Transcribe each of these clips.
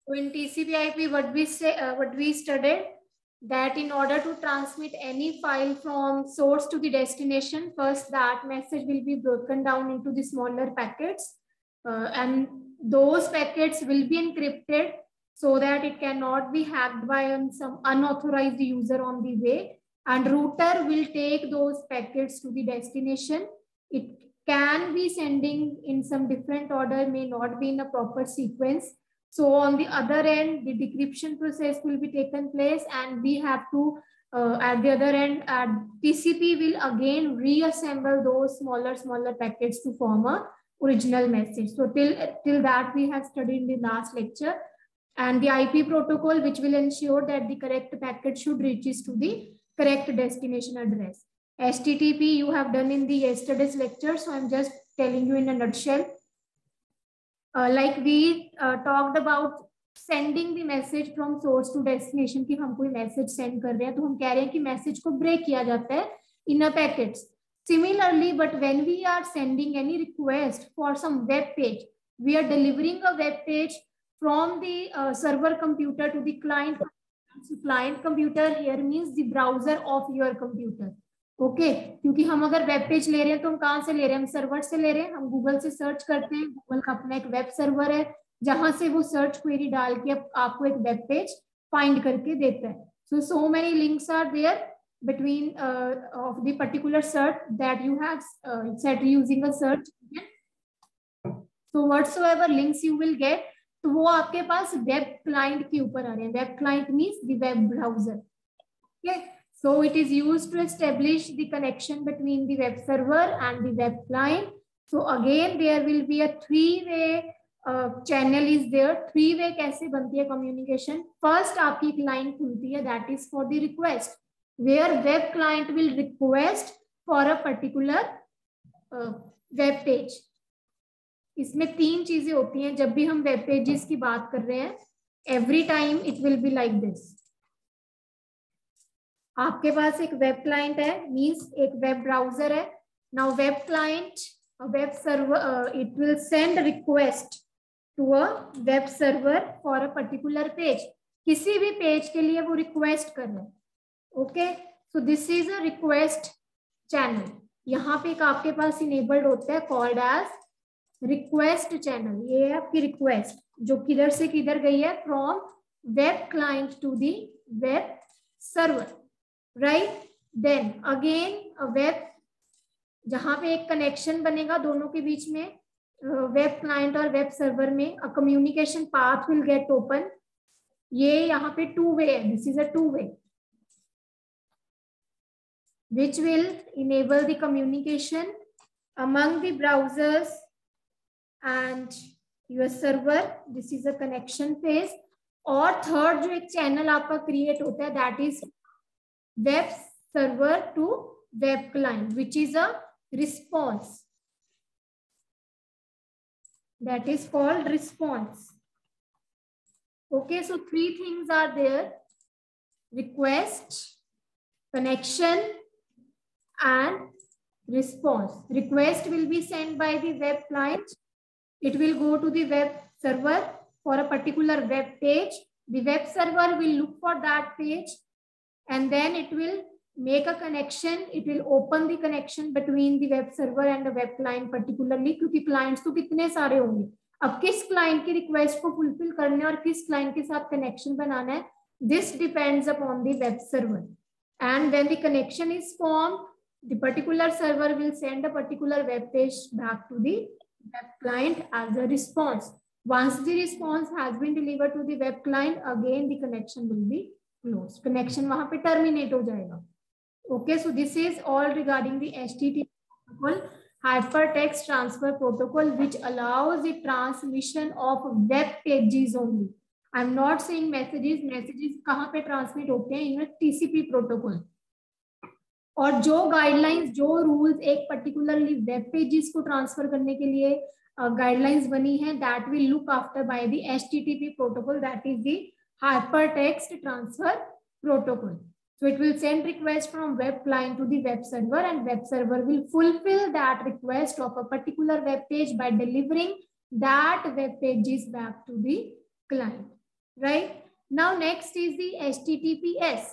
So in TCP/IP, what we studied that in order to transmit any file from source to the destination, first that message will be broken down into the smaller packets, and those packets will be encrypted so that it cannot be hacked by some unauthorized user on the way. And router will take those packets to the destination. It can be sending in some different order, may not be in a proper sequence. So on the other end, the decryption process will be taken place, and we have to, at the other end, TCP will again reassemble those smaller packets to form a original message. So till that we have studied in the last lecture, and the IP protocol, which will ensure that the correct packet should reaches to the correct destination address. HTTP you have done in the yesterday's lecture, so I'm just telling you in a nutshell. Like we talked about sending the message from source to destination, कि हम कोई message send कर रहे हैं, तो हम कह रहे हैं कि message को break किया जाता है in a packets. Similarly, but when we are sending any request for some web page, we are delivering a web page from the server computer to the client. So client computer here means the browser of your computer. Okay क्योंकि हम अगर web page ले रहे हैं तो हम कहाँ से ले रहे हैं, हम सर्वर से ले रहे हैं, हम गूगल से सर्च करते हैं, गूगल का अपना एक वेब सर्वर है जहां से वो सर्च क्वेरी डाल के आपको एक वेब पेज फाइंड करके देता है. so many links are there between of the particular search that you have set using a search engine. So whatsoever links you will get, तो वो आपके पास वेब क्लाइंट के ऊपर आ रहे हैं. Web client means the web browser. Okay. So it is used to establish the connection between the web server and the web client. So again, there will be a three-way channel is there. Three-way कैसे बनती है communication? First आपकी एक line खुलती है, that is for the request, where web client will request for a particular web page. इसमें तीन चीजें होती हैं जब भी हम web pages की बात कर रहे हैं. Every time it will be like this. आपके पास एक वेब क्लाइंट है, मींस एक वेब ब्राउजर है. Now web client, web server, it will send request to a web server for a particular page. किसी भी पेज के लिए वो रिक्वेस्ट कर रहे हैं. Okay, so this is a request channel. यहाँ पे एक आपके पास इनेबल्ड होता है कॉल्ड एज रिक्वेस्ट चैनल. ये है आपकी रिक्वेस्ट जो किधर से किधर गई है, from web client to the web server. Right, then again a web, जहां पे एक कनेक्शन बनेगा दोनों के बीच में, वेब क्लाइंट और वेब सर्वर में, a communication path will get open. ये यहाँ पे टू वे है, this is a two way which will enable the communication among the browsers and your server. This is a connection phase. और third जो एक channel आपका create होता है, that is web server to web client, which is a response. That is called response. Okay, so three things are there: request, connection, and response. Request will be sent by the web client. It will go to the web server for a particular web page. The web server will look for that page, and then it will make a connection. It will open the connection between the web server and the web client particularly, क्योंकि clients तो कितने सारे होंगे. अब किस client की request को fulfill करना है और किस client के साथ connection बनाना है, this depends upon the web server. And when the connection is formed, the particular server will send a particular web page back to the web client as a response. Once the response has been delivered to the web client, again the connection will be closed. Connection वहां पे terminate हो जाएगा. Okay, so this is all regarding the HTTP protocol, hypertext transfer protocol, which allows the transmission of web pages only. I'm not saying messages. Messages कहाँ पे transmit होते हैं? in a TCP protocol. और जो guidelines, जो rules एक particularly web pages को transfer करने के लिए गाइडलाइंस बनी है, that will look after by the HTTP protocol, that is the hypertext transfer protocol. So it will send request from web client to the web server, and web server will fulfill that request of a particular web page by delivering that web pages back to the client. Right. Now next is the HTTPS.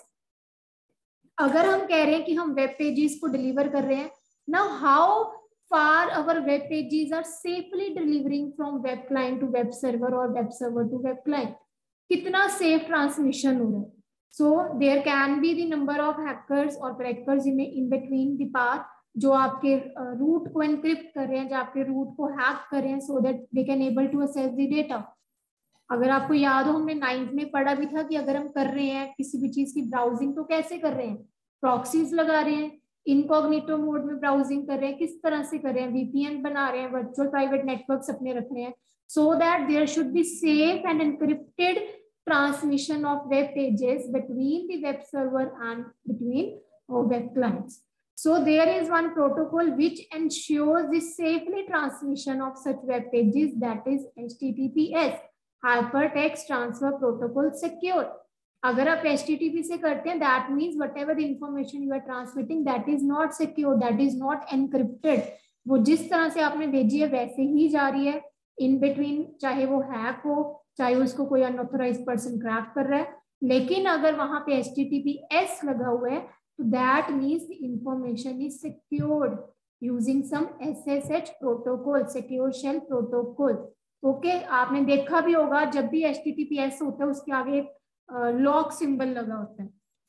अगर हम कह रहे हैं कि हम web pages को deliver कर रहे हैं, now how far our web pages are safely delivering from web client to web server और web server to web client, कितना सेफ ट्रांसमिशन हो रहा है. So there can be the number of hackers और crackers in between the path, जो आपके root को encrypt कर रहे हैं, जो आपके रूट को हैक कर रहे हैं, so that they can able to access the data. अगर आपको याद हो, हमने 9th में पढ़ा भी था कि अगर हम कर रहे हैं किसी भी चीज की ब्राउजिंग, तो कैसे कर रहे हैं, प्रॉक्सीज लगा रहे हैं, इनकॉग्निटो मोड में ब्राउजिंग कर रहे हैं, किस तरह से कर रहे हैं, VPN बना रहे हैं, वर्चुअल प्राइवेट नेटवर्क्स अपने रख रहे हैं, so that there should be safe and encrypted transmission of web pages between the web server and between web clients. So there is one protocol which ensures the safely transmission of such web pages, that is HTTPS, Hypertext Transfer Protocol Secure. अगर आप HTTP से करते हैं, that means whatever the information you are transmitting, that is not secure, that is not encrypted. वो जिस तरह से आपने भेजी है वैसे ही जा रही है, इन बिटवीन चाहे वो हैक हो, चाहे उसको कोई अनऑथराइज्ड पर्सन क्रैक कर रहा है. लेकिन अगर वहां पे HTTPS लगा हुआ है, तो that means the information is secured using some SSH protocol, secure shell protocol. Okay, आपने देखा भी होगा जब भी HTTPS होता है उसके आगे एक लॉक सिंबल लगा होता है.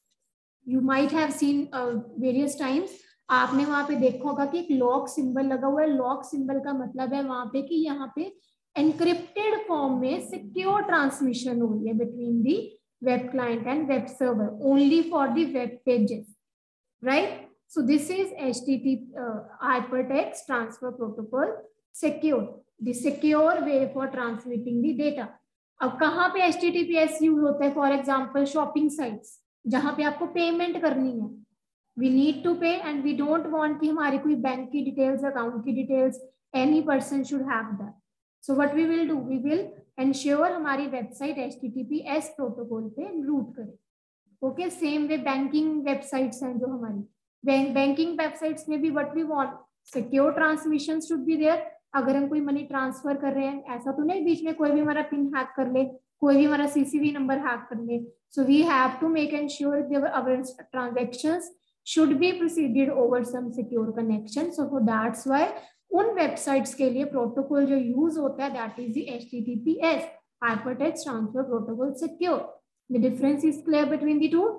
You might have seen various times, आपने वहां पे देखा होगा कि एक लॉक सिंबल लगा हुआ है. लॉक सिंबल का मतलब है वहां पे कि यहाँ पे एनक्रिप्टेड फॉर्म में सिक्योर ट्रांसमिशन हो रही है between the web client and web server, only for the web pages, right. So this is HTTP Hypertext Transfer Protocol Secure, the secure way for transmitting the data. अब कहाँ पे HTTPS use होता है? For example shopping sites, जहां पे आपको payment करनी है, we need to pay and we don't want कि हमारी कोई बैंक की डिटेल्स, अकाउंट की details, any person should have that. So what we will do, we will ensure हमारी वेबसाइट HTTPS प्रोटोकॉल पे रूट करे. Okay, same way banking websites हैं जो हमारी, बैंकिंग वेबसाइट्स में भी what we want, secure transmission should be there. अगर हम कोई मनी ट्रांसफर कर रहे हैं, ऐसा तो नहीं बीच में कोई भी हमारा पिन हैक कर ले, कोई भी हमारा CCV नंबर हैक कर ले. So we have to make ensure our transactions should be proceeded over some secure connection. So for that's why उन वेबसाइट्स के लिए प्रोटोकॉल जो यूज होता है, that is the HTTPS, Hypertext Transfer Protocol Secure. The difference is clear between the two,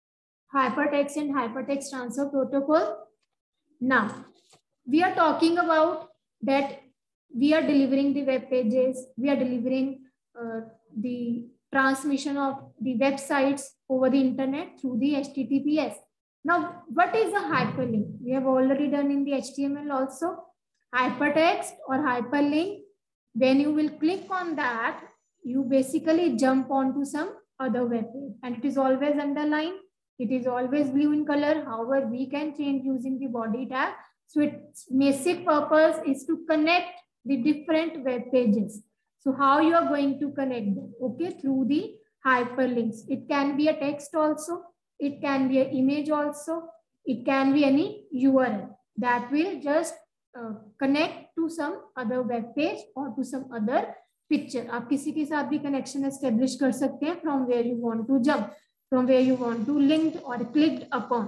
Hypertext and Hypertext Transfer Protocol. Now we are talking about that we are delivering the web pages, we are delivering the transmission of the websites over the internet through the HTTPS. Now, what is a hyperlink? We have already done in the HTML also. Hypertext or hyperlink, when you will click on that, you basically jump onto some other web page, and it is always underlined, it is always blue in color. However, we can change using the body tag. So its basic purpose is to connect the different web pages. So how you are going to connect them? Okay, through the hyperlinks. It can be a text also, it can be an image also, it can be any URL that will just connect to some other web page or to some other picture. आप किसी के साथ भी connection establish कर सकते हैं from where you want to jump, from where you want to link or clicked upon.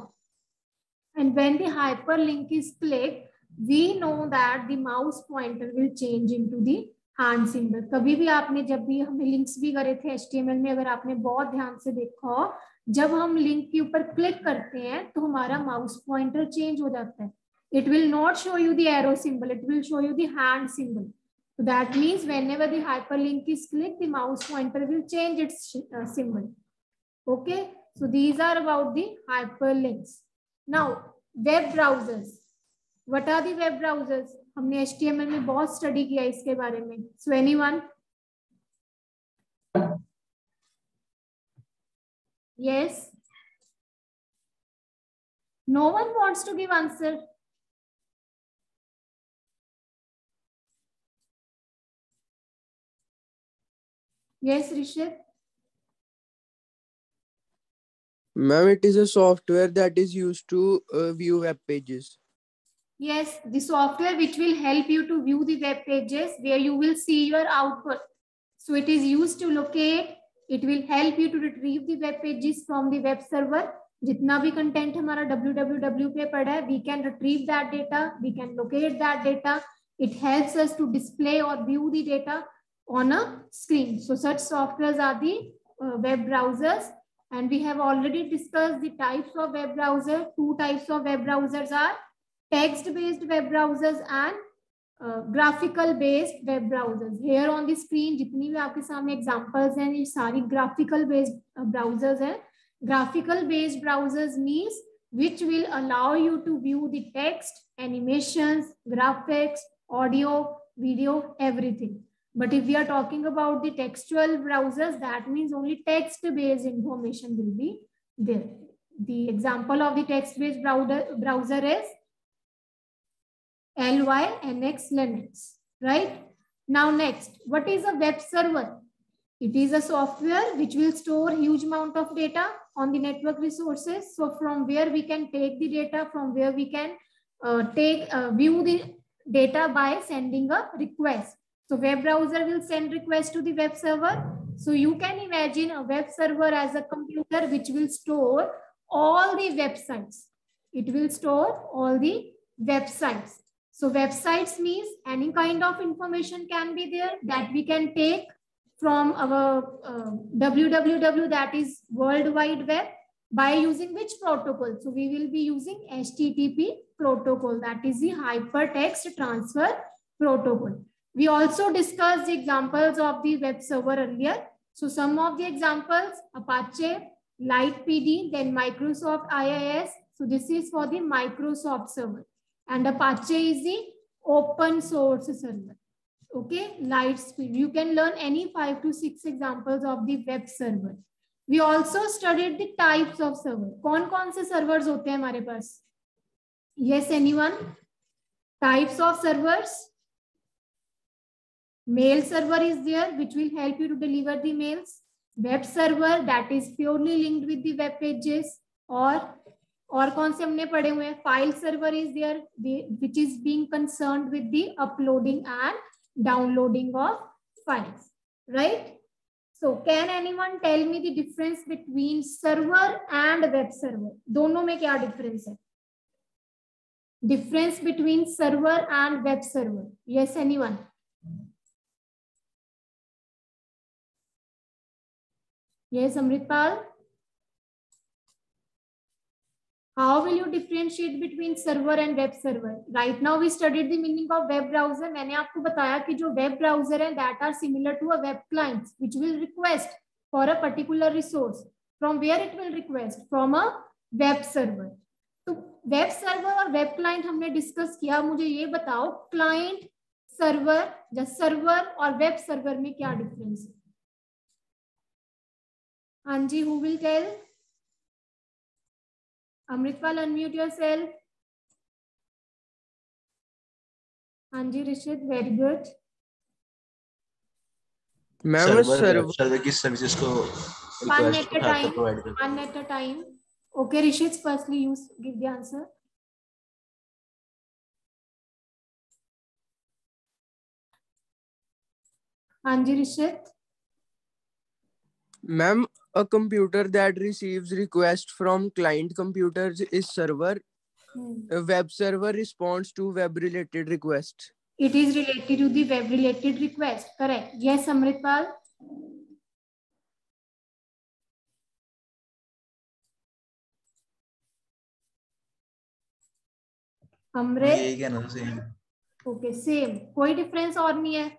And when the hyperlink is clicked, we know that the mouse pointer will change into the hand symbol. कभी भी आपने, जब भी हमने links भी करे थे HTML में, अगर आपने बहुत ध्यान से देखा हो, जब हम लिंक के ऊपर क्लिक करते हैं तो हमारा माउस पॉइंटर चेंज हो जाता है. It will not show you the arrow symbol, it will show you the hand symbol. So that means whenever the hyperlink is clicked, the mouse pointer will change its symbol. Okay, so these are about the hyperlinks. Now, web browsers. What are the web browsers? हमने HTML में बहुत study किया इसके बारे में. So anyone? Yes. No one wants to give answer. Yes, Rishit. Ma'am, it is a software that is used to view web pages. Yes, the software which will help you to view the web pages where you will see your output. So it is used to locate, It will help you to retrieve the web pages from the web server. जितना भी content हमारा www पे पड़ा है, we can retrieve that data, we can locate that data. It helps us to display or view the data on a screen. So such softwares are the web browsers, and we have already discussed the types of web browser. Two types of web browsers are text-based web browsers and graphical-based web browsers. Here on the screen, जितनी भी आपके सामने examples हैं, ये सारी graphical-based browsers हैं. Graphical based browsers means which will allow you to view the text, animations, graphics, audio, video, everything. But if we are talking about the textual browsers, that means only text based information will be there. The example of the text based browser is LYNX Linux, right? Now next, what is a web server? It is a software which will store huge amount of data on the network resources. So from where we can take the data, from where we can view the data by sending a request. So web browser will send request to the web server. So you can imagine a web server as a computer which will store all the websites. It will store all the websites. So websites means any kind of information can be there that we can take from our www, that is World Wide Web, by using which protocol? So we will be using HTTP protocol, that is the Hypertext Transfer Protocol. We also discussed the examples of the web server earlier. So some of the examples, Apache, LightPD, then Microsoft IIS. So this is for the Microsoft server. And Apache is the open source server. Okay, Lightspeed. You can learn any 5 to 6 examples of the web server. We also studied the types of server. कौन-कौन से servers होते हैं हमारे पास? Yes, anyone? Types of servers. Mail server is there, which will help you to deliver the mails. Web server, that is purely linked with the web pages. और कौन से हमने पढ़े हुए हैं? File server is there, which is being concerned with the uploading and downloading of files, right? So can anyone tell me the difference between server and web server? दोनों में क्या difference है? Difference between server and web server. Yes, anyone? Yes, Amritpal. How will you differentiate between server and web server? Right now we studied the meaning of web browser. मैंने आपको बताया कि जो web browser है, that are similar to a web client, which will request for a particular resource. From where it will request? From a web server. तो web server और web client हमने discuss किया. मुझे ये बताओ client server या server और web server में क्या difference है? हाँ जी, who will tell? Amritpal, unmute yourself. Anji, Rishit, very good. Ma'am, server की services को one at a time. Okay, Rishit, firstly you give the answer. Anji, Rishit. Ma'am, a computer that receives requests from client computers is server. A web server responds to web-related requests. It is related to the web-related request. Correct. Yes, Amritpal. Amrit. यही क्या नाम same. Okay, same. कोई difference और नहीं है.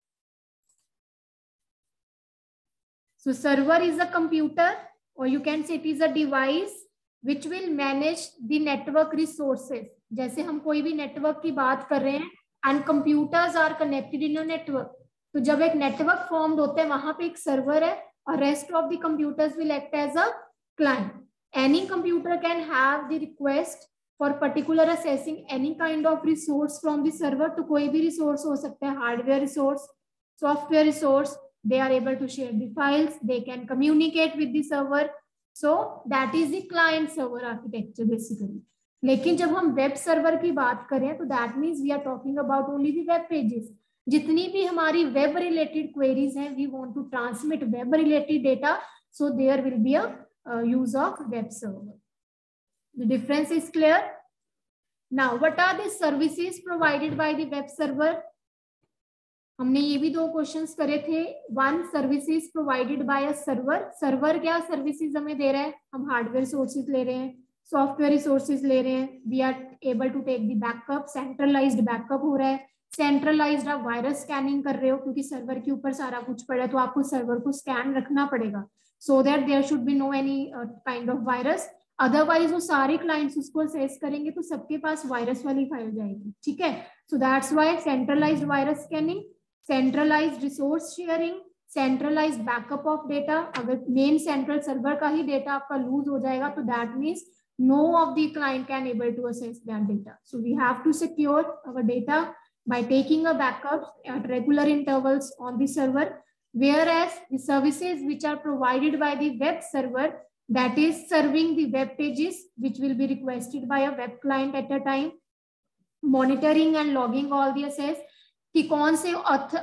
So server is a computer, or you can say it is a device which will manage the network resources. जैसे हम कोई भी network की बात कर रहे हैं and computers are connected in a network. तो जब एक network formed होता है वहां पे एक server है और rest of the computers will act as a client. Any computer can have the request for particular accessing any kind of resource from the server. तो कोई भी resource हो सकता है, hardware resource, software resource. They are able to share the files. They can communicate with the server. So that is the client server architecture basically. लेकिन जब हम web server की बात करें तो that means we are talking about only the web pages. जितनी भी हमारी वेब रिलेटेड क्वेरीज हैं, we want to transmit web related data, so there will be a use of web server. The difference is clear. Now what are the services provided by the web server? हमने ये भी दो questions करे थे. One, services provided by a server. Server क्या services हमें दे रहा है? हम हार्डवेयर सोर्सेज ले रहे हैं, सॉफ्टवेयर रिसोर्सेज ले रहे हैं. We are able to take the backup, centralized backup हो रहा है. सेंट्रलाइज्ड आप वायरस स्कैनिंग कर रहे हो क्योंकि सर्वर के ऊपर सारा कुछ पड़ा है, तो आपको सर्वर को स्कैन रखना पड़ेगा so that there should be no any kind of virus. Otherwise वो सारे क्लाइंट्स उसको असेस करेंगे तो सबके पास वायरस वाली फाइल जाएगी. ठीक है, so that's why centralized virus scanning, centralized resource sharing, centralized backup of data. अगर मेन सेंट्रल सर्वर का ही डेटा आपका लूज हो जाएगा तो that means no of the client can able to access that data. So we have to secure our data by taking a backup at regular intervals on the server, whereas the services which are provided by the web server, that is serving the web pages which will be requested by a web client at a time, monitoring and logging all the access कि कौन से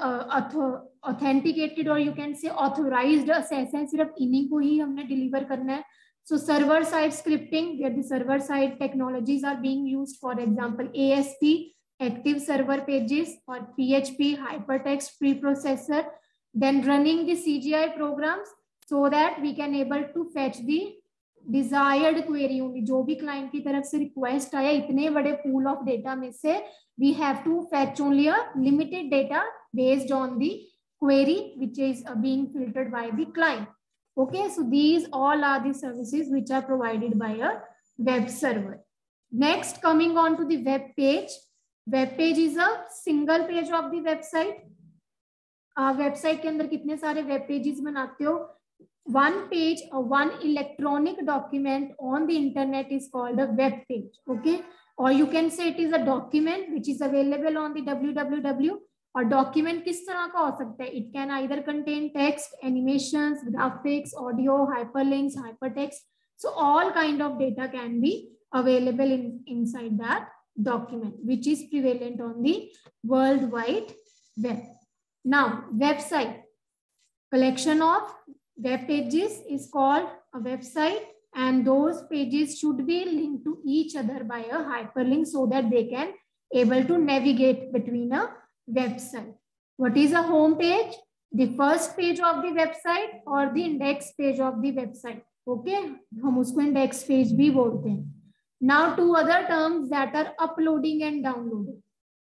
authenticated और you can say authorized access है, सिर्फ इन्हीं को ही हमने deliver करना है. So server side scripting, where the server side technologies are being used, for example, ASP, active server pages, or PHP, hypertext preprocessor, then running the CGI programs so that we can able to fetch the desired query only. जो भी client की तरफ से request आया, इतने बड़े pool of data में से we have to fetch only a limited data based on the query which is being filtered by the client. Okay, so these all are the services which are provided by a web server. Next, coming on to the web page. Web page is a single page of the website. Website के अंदर कितने सारे web pages बनाते हो? One page or one electronic document on the internet is called a web page. Okay, or you can say it is a document which is available on the www. और document किस तरह का हो सकता है? It can either contain text, animations, graphics, audio, hyperlinks, hypertext. So all kind of data can be available inside that document which is prevalent on the world wide web. Now, website, collection of web pages is called a website, and those pages should be linked to each other by a hyperlink so that they can able to navigate between a website. What is a home page? The first page of the website or the index page of the website. Okay, हम उसको index page भी बोलते हैं. Now, two other terms that are uploading and downloading.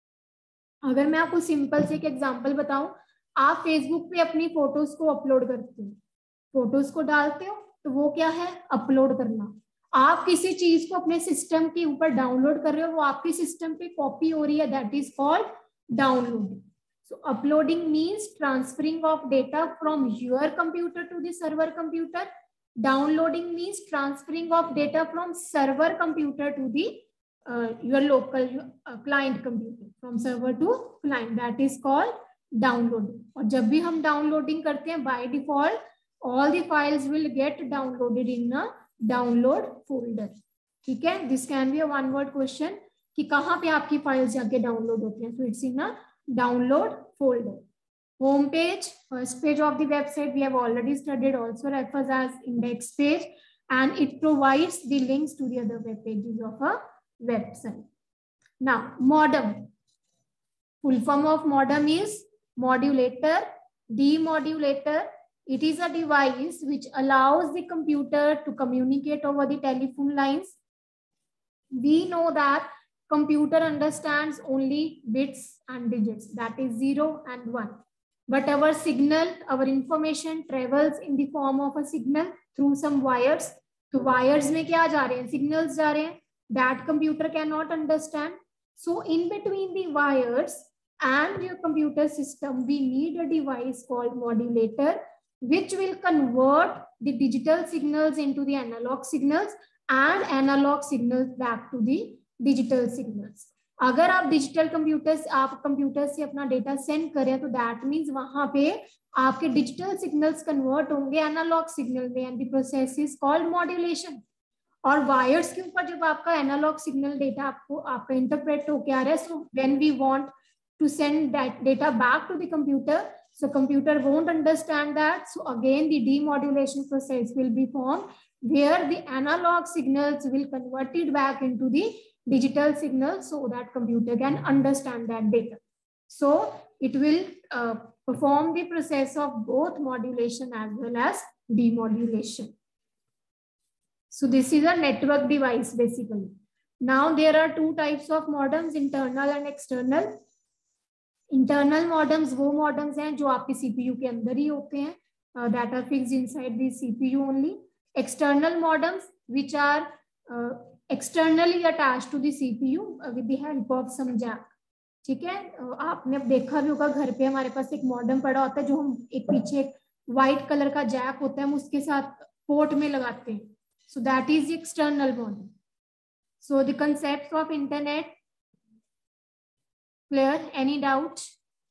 अगर मैं आपको simple से एक एग्जांपल बताऊं, आप फेसबुक पे अपनी फोटोज को अपलोड करते हो, फोटोज को डालते हो, तो वो क्या है? अपलोड करना. आप किसी चीज को अपने सिस्टम के ऊपर डाउनलोड कर रहे हो, वो आपके सिस्टम पे कॉपी हो रही है, that is called downloading. So uploading means transferring of data from your computer to the server computer. Downloading means transferring of data from server computer to the your local client computer, from server to client. That is called downloading. और जब भी हम downloading करते हैं, by default all the files will get downloaded in a download folder. ठीक है, this can be a one word question कि कहाँ पे आपकी फाइल्स जाके डाउनलोड होती हैं. So it's in a download folder. Home page, first page of the website, we have already studied, also refers as index page, and it provides the links to the other web pages of a website. Now, modem. Full form of modem is modulator, demodulator. It is a device which allows the computer to communicate over the telephone lines. We know that computer understands only bits and digits, that is 0 and 1, but our signal, our information travels in the form of a signal through some wires. तो wires में क्या जा रहे हैं? signals जा रहे हैं, that computer cannot understand. So in between the wires and your computer system, we need a device called modulator which will convert the digital signals into the analog signals and analog signals back to the digital signals. अगर आप digital computers, आप computer से अपना data send करें तो that means वहां पे आपके डिजिटल सिग्नल्स कन्वर्ट होंगे एनालॉग सिग्नल में, and the process is called modulation. और वायर्स के ऊपर जब आपका एनालॉग सिग्नल डेटा आपको आपका इंटरप्रेट होके आ रहा है, so when we want to send that data back to the computer. So computer won't understand that. So again, the demodulation process will be formed where the analog signals will convert it back into the digital signals so that computer can understand that data. So it will perform the process of both modulation as well as demodulation. So this is a network device basically. Now there are two types of modems, internal and external. Internal modems वो modems हैं जो आपके CPU के अंदर ही होते हैं, that are fixed inside the CPU only. External modems which are externally attached to the CPU with the help of some jack. ठीक है, आपने अब देखा भी होगा घर पे हमारे पास एक मॉडेम पड़ा होता है जो हम एक पीछे एक व्हाइट कलर का जैक होता है हम उसके साथ पोर्ट में लगाते हैं. So that is the external modem. So the concept of internet. Clear? Any doubt?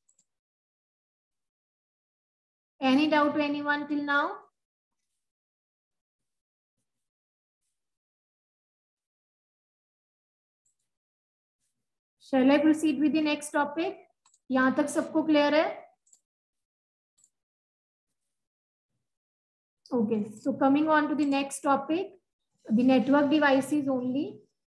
Any doubt to anyone till now? Shall I proceed with the next topic? यहाँ तक सबको clear है? Okay, so coming on to the next topic, the network devices only.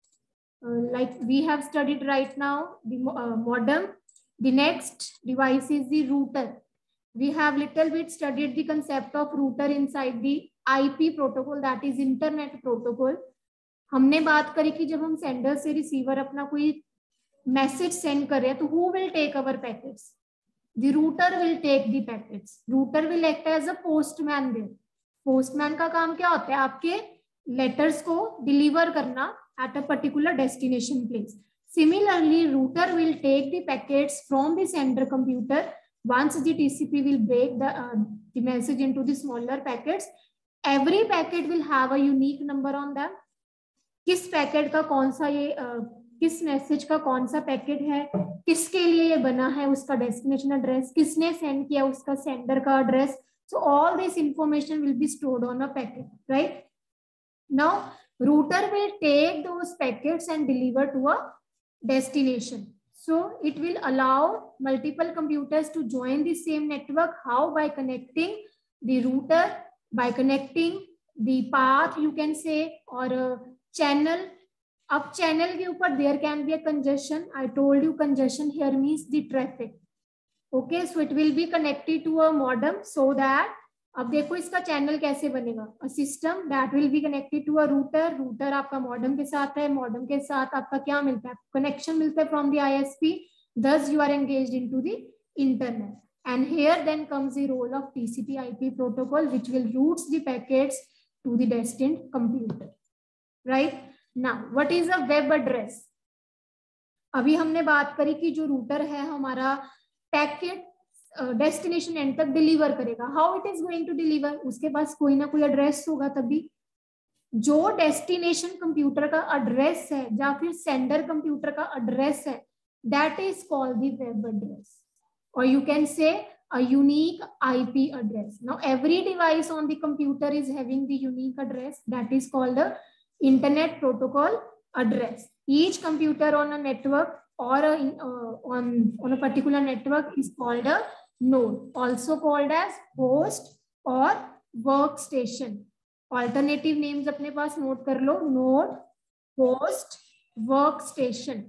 Like we have studied right now the modem. The next device is the router. We have little bit studied the concept of router inside the IP protocol, that is internet protocol. हमने बात करी कि जब हम sender से receiver अपना कोई message send कर रहे हैं तो who will take our packets? The router will take the packets. Router will act as a postman there. Postman का काम क्या होता है? आपके लेटर्स को डिलीवर करना at a particular destination place. Similarly, router will take the packets from the sender computer. Once the TCP will break the message into the smaller packets, every packet will have a unique number on them. किस packet का कौन सा ये किस message का कौन सा packet है, किसके लिए ये बना है, उसका डेस्टिनेशन एड्रेस, किसने सेंड किया उसका सेंडर का address. So all this information will be stored on a packet, right? Now router will take those packets and deliver to a destination. So it will allow multiple computers to join the same network. How? By connecting the router, by connecting the path you can say, or a channel. Up channel के ऊपर there can be a congestion. I told you congestion here means the traffic. Okay, so it will be connected to a modem so that अब देखो इसका channel कैसे बनेगा. A system that will be connected to a router. Router आपका modem के साथ है, modem के साथ आपका क्या मिलता है, कनेक्शन मिलता है from the ISP. thus you are engaged into the internet. And here then comes the role of TCP/IP protocol, which will route the packets to the destined computer. Right now, what is a web address? अभी हमने बात करी कि जो router है हमारा packet destination end तक deliver करेगा. How it is going to deliver? उसके पास कोई ना कोई एड्रेस होगा तभी. जो डेस्टिनेशन कंप्यूटर का एड्रेस है या फिर सेंडर कंप्यूटर का एड्रेस है, that is called the web address, और you can say a unique IP address. Now every device on the computer is having the unique address that is called the internet protocol address. Each computer on a network or on a particular network is called a node, also called as host or workstation. Alternative names अपने पास note कर लो, node, host, workstation.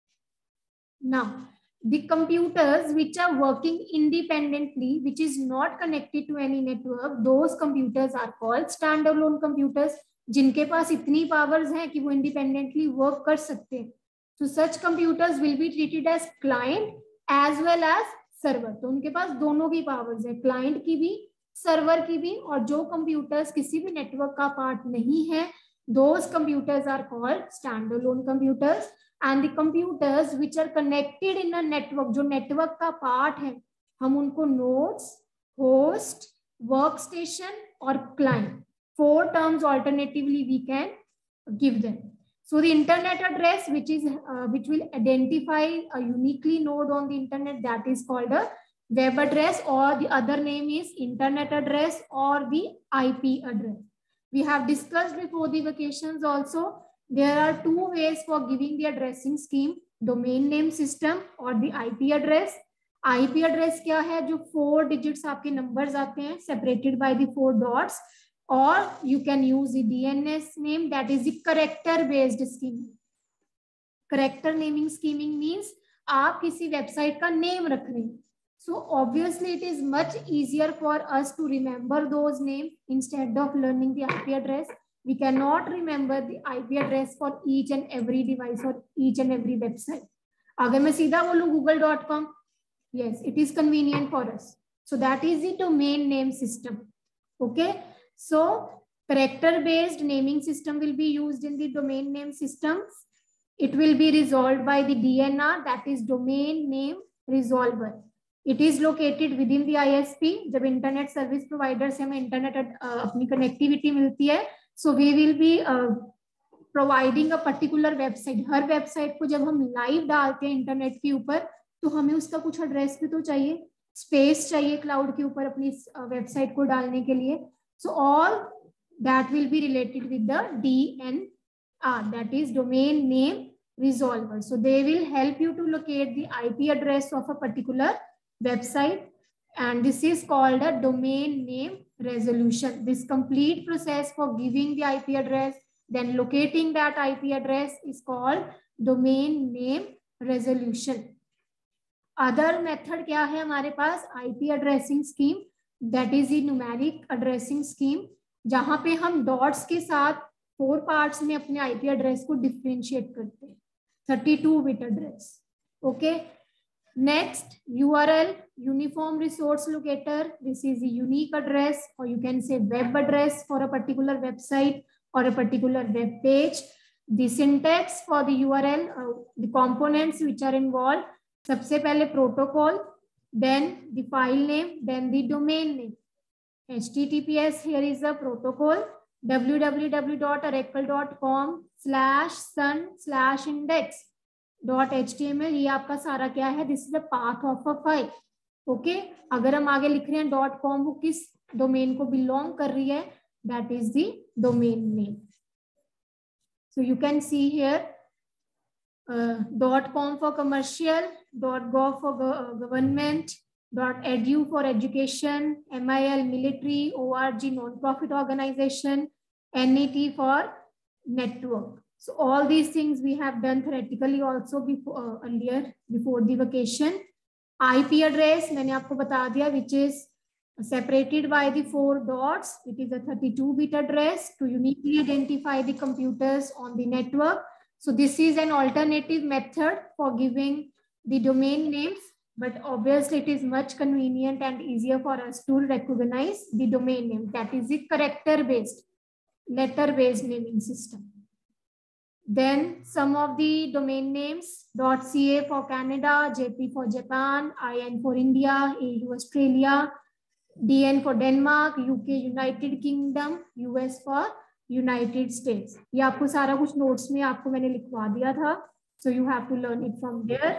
Now the computers which are working independently, which is not connected to any network, those computers are called standalone computers. जिनके पास इतनी powers हैं कि वो independently work कर सकते हैं. So such computers will be treated as client as well as server. तो उनके पास दोनों की पावर्स है, क्लाइंट की भी सर्वर की भी. और जो कंप्यूटर्स किसी भी नेटवर्क का पार्ट नहीं है, those computers are called standalone computers. And the computers which are connected in a network, जो नेटवर्क का पार्ट है, हम उनको nodes, host, workstation और client, 4 terms alternatively we can give them. So the internet address which will identify a uniquely node on the internet, that is called a web address, or the other name is internet address or the IP address. We have discussed before the vacations also. There are 2 ways for giving the addressing scheme. Domain name system और the IP address. IP address क्या है? जो 4 digits आपके numbers आते हैं separated by the 4 dots, और you can use the DNS name, that is the character based scheming. Character naming scheming means आप किसी वेबसाइट का नेम रख रहे हैं, so obviously it is much easier for us to remember those names instead of learning the IP address. We cannot remember the IP address for each and every device or each and every website. अगर मैं सीधा बोलूँ google.com, yes, it is convenient for us. So that is the domain name system. Okay, so character based naming system will be used in the domain name systems. It will be resolved by the DNR, that is domain name resolver. It is located within the ISP. जब internet service provider से हमें internet अपनी connectivity मिलती है, so we will be providing a particular website. हर website को जब हम लाइव डालते हैं इंटरनेट के ऊपर, तो हमें उसका कुछ एड्रेस भी तो चाहिए, स्पेस चाहिए क्लाउड के ऊपर अपनी वेबसाइट को डालने के लिए. So all that will be related with the DNR, that is domain name resolver. So they will help you to locate the IP address of a particular website, and this is called a domain name resolution. This complete process for giving the IP address, then locating that IP address is called domain name resolution. Other method क्या है हमारे पास? IP addressing scheme, that is the numeric addressing scheme, जहां पे हम dots के साथ 4 parts में अपने IP address को डिफरेंशिएट करते हैं. 32 bit address. Okay. Next, URL, uniform resource locator. This is the unique address, or you can say web address for a particular website or a particular web page. The syntax for the URL, the components which are involved. सबसे पहले protocol, then the file name, then the domain name. HTTPS, here is the protocol, www.oracle.com/sun/index.html. ये आपका सारा क्या है? This is the path of a file. Okay, अगर हम आगे लिख रहे हैं .com, वो किस डोमेन को बिलोंग कर रही है? That is the domain name. So you can see here .com for commercial, .gov for government, .edu for education, MIL military, ORG non-profit organization, NET for network. So all these things we have done theoretically also before earlier before the vacation. IP address मैंने आपको बता दिया, which is separated by the 4 dots. It is a 32 bit address to uniquely identify the computers on the network. So this is an alternative method for giving the domain names, but obviously it is much convenient and easier for us to recognize the domain name. That is the character based, letter based naming system. Then some of the domain names: .ca for Canada, JP for Japan, IN for India, AU Australia, DN for Denmark, UK United Kingdom, US for United States. ये आपको सारा कुछ notes में आपको मैंने लिखवा दिया था, so you have to learn it from there.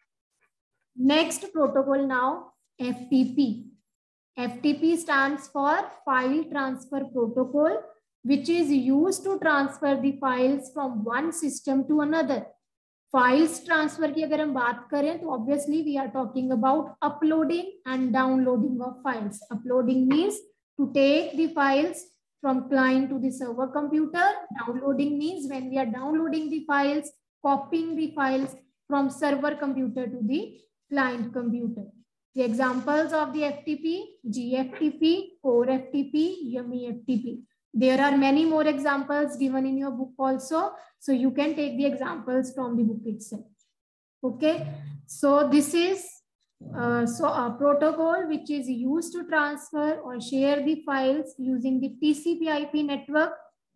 Next protocol now, FTP. FTP stands for File Transfer Protocol, which is used to transfer the files from one system to another. Files transfer की अगर हम बात करें तो obviously we are talking about uploading and downloading of files. Uploading means to take the files from client to the server computer. Downloading means when we are downloading the files, copying the files from server computer to the client computer. The examples of the FTP: GFTP, Core FTP, Yummy FTP. There are many more examples given in your book also, so you can take the examples from the book itself. Okay, so this is a protocol which is used to transfer or share the files using the TCP/IP network.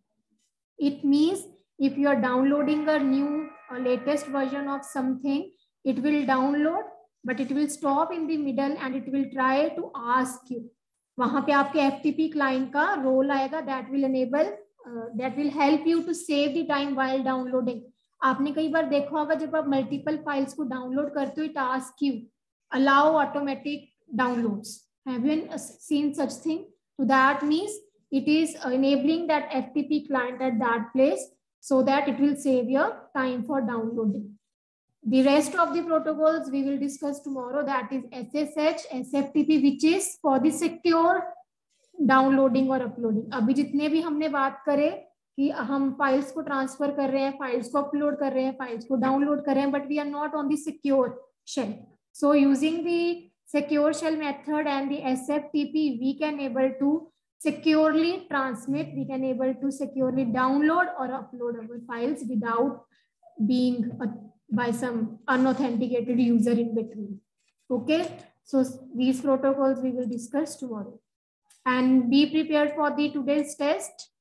It means if you are downloading a new or latest version of something, it will download, but it will stop in the middle and it will try to ask you. वहां पे आपके FTP client का role आएगा, that will help you to save the time while downloading. आपने कई बार देखा होगा जब आप मल्टीपल फाइल्स को डाउनलोड करते हो, it asks you allow automatic downloads. Have you seen such thing? So that means it is enabling that FTP client at that place so that it will save your time for downloading. The rest of the protocols we will discuss tomorrow, that is SSH, SFTP, which is for the secure downloading और uploading. अभी जितने भी हमने बात करे कि हम files को ट्रांसफर कर रहे हैं, फाइल्स को अपलोड कर रहे हैं, फाइल्स को डाउनलोड कर रहे हैं, but we are not on the secure shell. So using the secure shell method and the SFTP, we can able to securely transmit, we can able to securely download or upload our files without being by some unauthenticated user in between. Okay, so these protocols we will discuss tomorrow. And be prepared for the today's test.